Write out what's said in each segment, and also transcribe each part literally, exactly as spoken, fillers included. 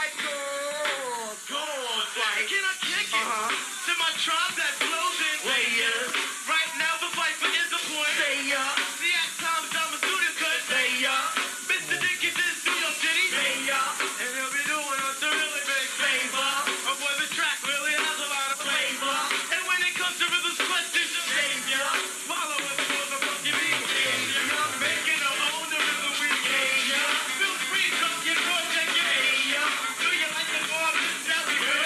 like gold. Gold, like. Can I kick it? Uh-huh. To my tribe that's closing. Layers. Right now the Viper is a point. Say ya. See, at times I'm a student, cause Say ya. Mister Dickens is New York City. Say ya. And he'll be doing us a really big favor. Of where the track really has a lot of flavor. And when it comes to rhythms, questions, Savior. follow us for the funky beat. Savior. Making our own the rhythm we gave ya. Feel free to come get project, yeah. Do you like the form? That's the good.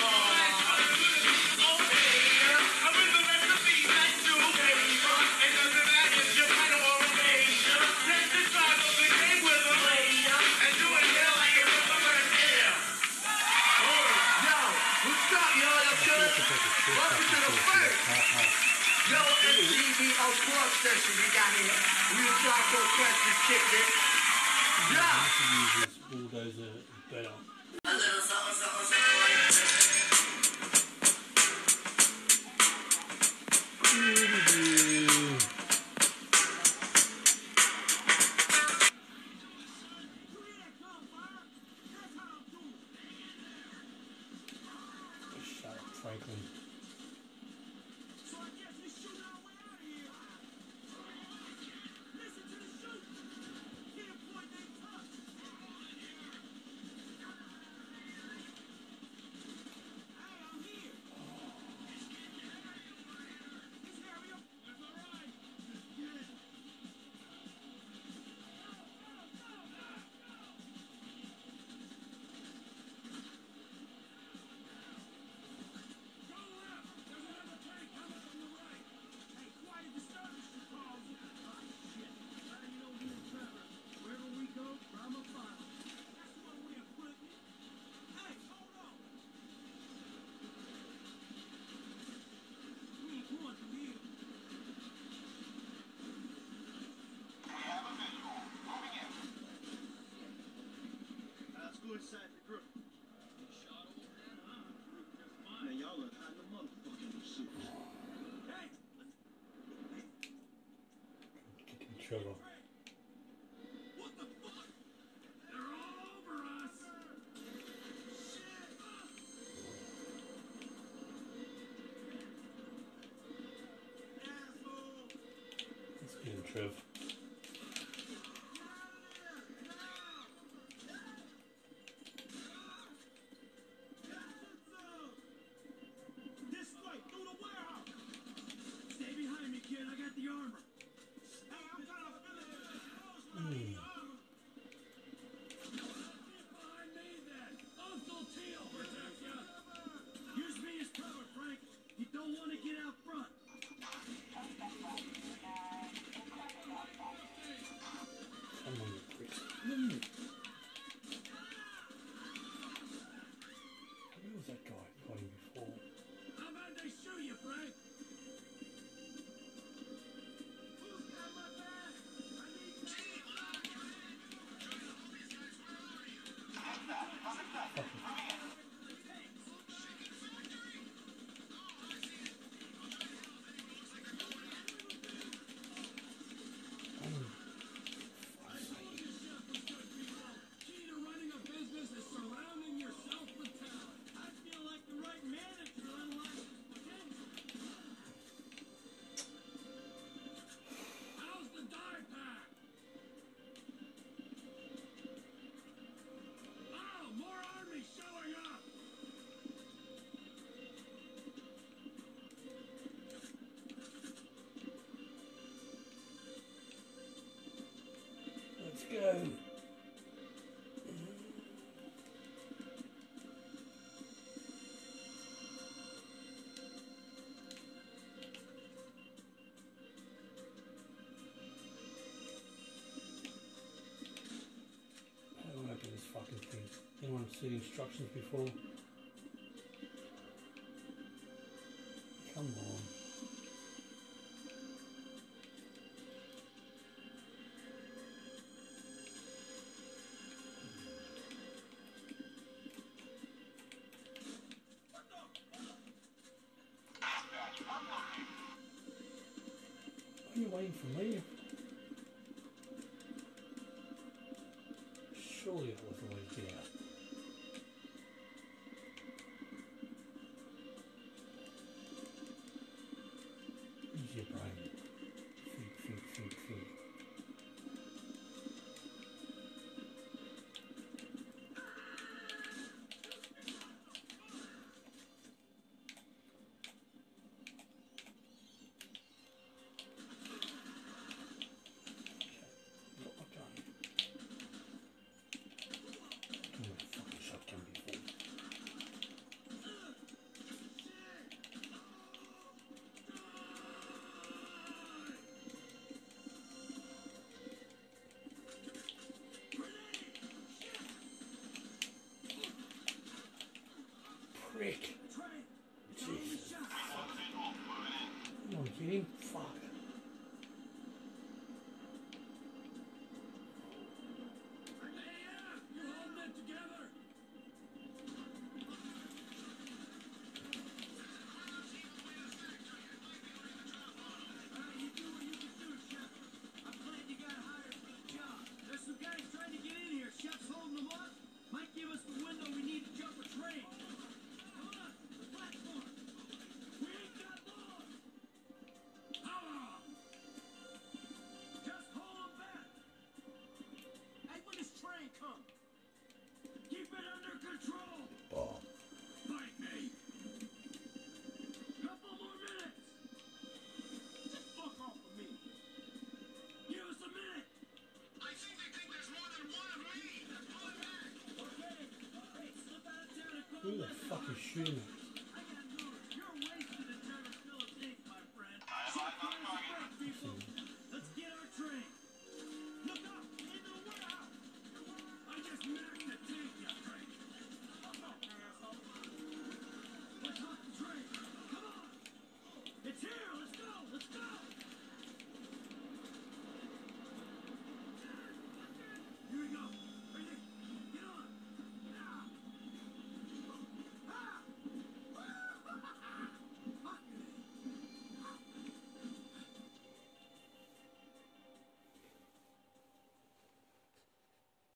Welcome to the first Yo M T V on Club Session we got here. Real Charcoal Questions kicked in. Yeah. This bulldozer better. A little something, something, something like Shut up, Franklin. inside the group. Man, y'all look hot in the motherfucking suits. Kicking Trevor. What the fuck? They're all over us. It's getting Trev. Let's go. How do I open this fucking thing? Anyone see the instructions before? Come on. Are you waiting for me? Surely that was the way to get out. prick. Trey, it's our only Jesus. shot. Come on, get him. Fuck. Hey, yeah, you holding it together? Alright, you do what you can do, Chef. I'm glad you got hired for the job. There's some guys trying to get in here. Chef's holding them up. Might give us the window we need to jump a train. Come on, the platform. We ain't got long. Ah! Just hold them back. Hey, when this train come? Keep it under control. Oh. Fight me. Couple more minutes. Just fuck off of me. Give us a minute. I think they think there's more than one of me. Pull it back. Okay. Hey, slip out of town and call Who the Lester. fuck is shooting?